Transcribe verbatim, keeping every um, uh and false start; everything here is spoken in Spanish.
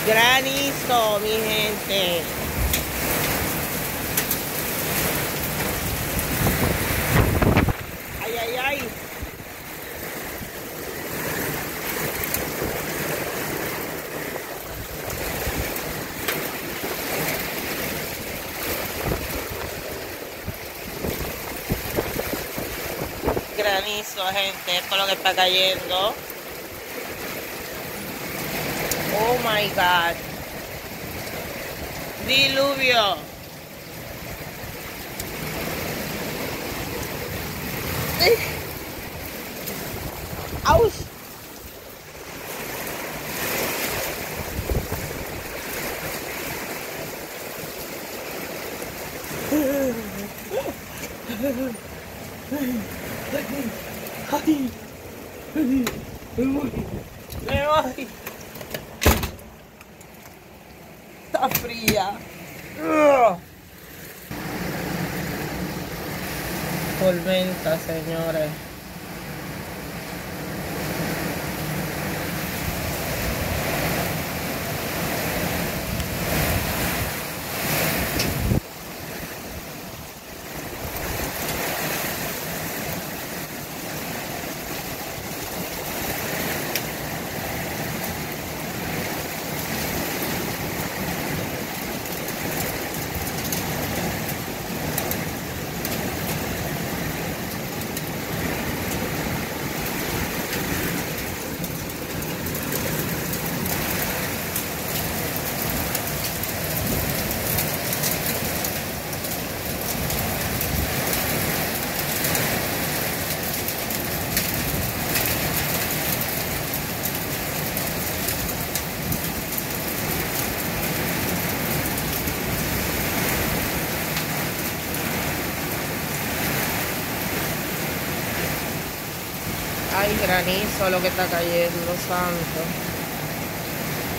Granizo, mi gente. Ay, ay, ay. Granizo, gente. Esto es lo que está cayendo. Oh my God. Diluvio. ¡Auch! Ay, me voy, me voy. Está fría. Tormenta, señores. Ay, granizo lo que está cayendo, santo.